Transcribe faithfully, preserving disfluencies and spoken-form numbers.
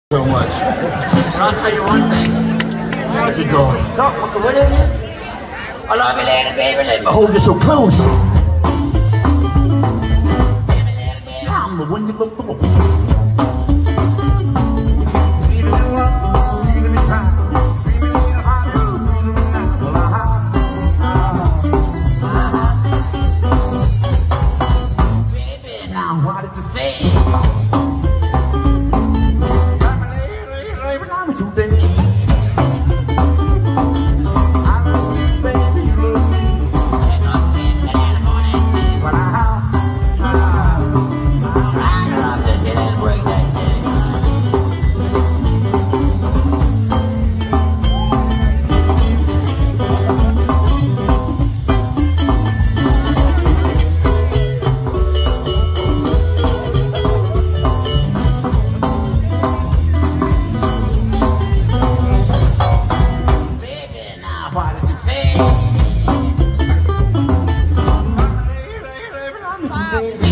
so much. And I'll tell you one thing. Where'd you go? Go, what is it? I love you, little baby. Let me hold you so close. I'm the one you look for. Baby, now what did you say? Today. I love you, baby, you love me. But I, I, I love this shit and break that Today.